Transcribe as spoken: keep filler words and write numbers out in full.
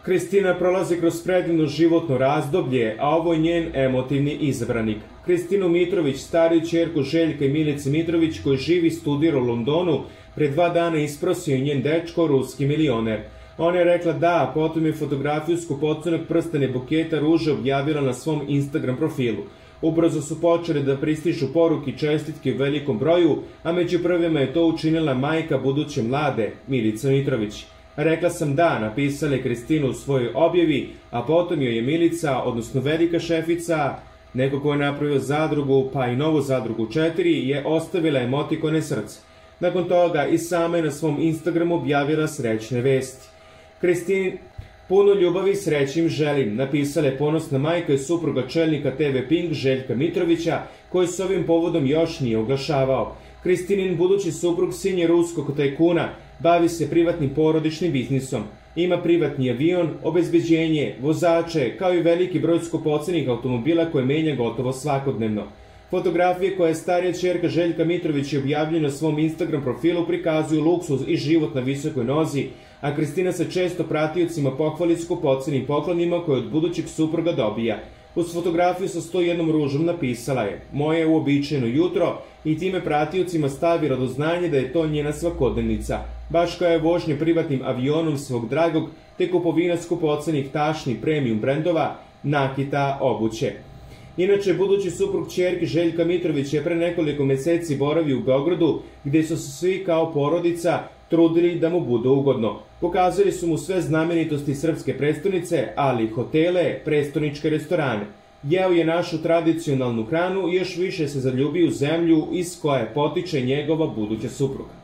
Kristina prolazi kroz predivno životno razdoblje, a ovo je njen emotivni izabranik. Kristinu Mitrović, stariju ćerku Željka i Milice Mitrović, koji živi i studira u Londonu, pre dva dana isprosio njen dečko, ruski milioner. Ona je rekla da, potom je fotografiju skupocenog prstena i buketa ruže objavila na svom Instagram profilu. Ubrzo su počeli da pristižu poruke i čestitke u velikom broju, a među prvima je to učinila majka buduće mlade, Milica Mitrović. Rekla sam da, napisala je Kristina u svojoj objavi, a potom joj je Milica, odnosno velika šefica, neko ko je napravio zadrugu, pa i novu zadrugu četiri, je ostavila emotikone srce. Nakon toga i sama je na svom Instagramu objavila srećne vesti. Kristin, puno ljubavi i sreće im želim, napisala je ponosna majka i supruga čelnika te ve Pink Željka Mitrovića, koji se ovim povodom još nije oglašavao. Kristinin budući suprug, sin je ruskog tajkuna, bavi se privatnim porodičnim biznisom. Ima privatni avion, obezbeđenje, vozače, kao i veliki broj skupocenih automobila koje menja gotovo svakodnevno. Fotografije koje je starija ćerka Željka Mitrović objavljena na svom Instagram profilu prikazuju luksuz i život na visokoj nozi, a Kristina se često pratiocima pohvali skupocenim poklonima koje od budućeg supruga dobija. Uz fotografiju sa sto jednom ružom napisala je: moje uobičajeno jutro, i time pratiocima stavila do znanja da je to njena svakodnevnica, baš kao je vožnja privatnim avionom svog dragog, te kupovina skupocenih tašni premium brendova, nakita, obuće. Inače, budući suprug ćerke Željka Mitrović je pre nekoliko meseci boravio u Beogradu, gde su se svi kao porodica trudili da mu bude ugodno. Pokazali su mu sve znamenitosti srpske prestonice, ali i hotele, prestoničke restorane. Jeo je našu tradicionalnu hranu i još više se zaljubio u zemlju iz koje potiče njegova buduća supruga.